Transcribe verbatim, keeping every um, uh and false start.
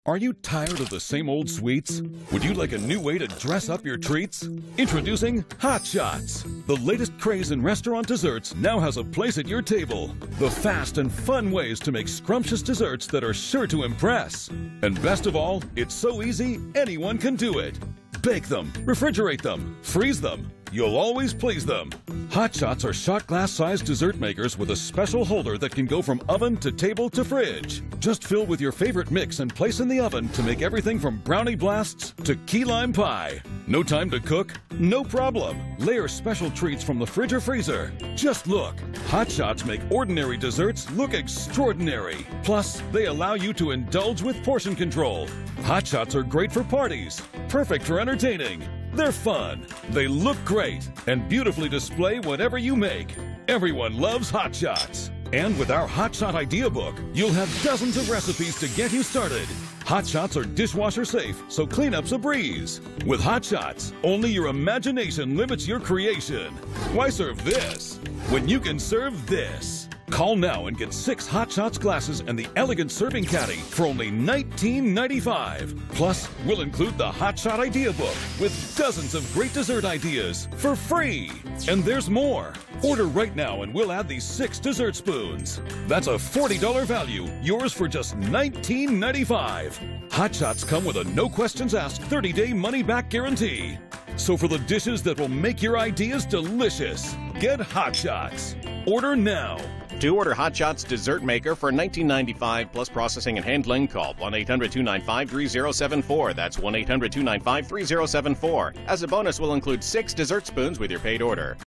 Are you tired of the same old sweets? Would you like a new way to dress up your treats? Introducing Hot Shots! The latest craze in restaurant desserts now has a place at your table. The fast and fun ways to make scrumptious desserts that are sure to impress. And best of all, it's so easy, anyone can do it. Bake them, refrigerate them, freeze them. You'll always please them. Hot Shots are shot glass-sized dessert makers with a special holder that can go from oven to table to fridge. Just fill with your favorite mix and place in the oven to make everything from brownie blasts to key lime pie. No time to cook? No problem. Layer special treats from the fridge or freezer. Just look. Hot Shots make ordinary desserts look extraordinary. Plus, they allow you to indulge with portion control. Hot Shots are great for parties. Perfect for entertaining. They're fun, they look great, and beautifully display whatever you make. Everyone loves Hot Shots. And with our Hot Shot Idea Book, you'll have dozens of recipes to get you started. Hot Shots are dishwasher safe, so cleanup's a breeze. With Hot Shots, only your imagination limits your creation. Why serve this when you can serve this? Call now and get six Hot Shots glasses and the elegant serving caddy for only nineteen ninety-five. Plus, we'll include the Hot Shot Idea Book with dozens of great dessert ideas for free. And there's more. Order right now and we'll add these six dessert spoons. That's a forty dollar value, yours for just nineteen ninety-five. Hot Shots come with a no questions asked thirty day money back guarantee. So for the dishes that will make your ideas delicious, get Hot Shots. Order now. To order Hot Shots Dessert Maker for nineteen ninety-five plus processing and handling, call one eight hundred, two nine five, three zero seven four. That's one eight hundred, two nine five, three zero seven four. As a bonus, we'll include six dessert spoons with your paid order.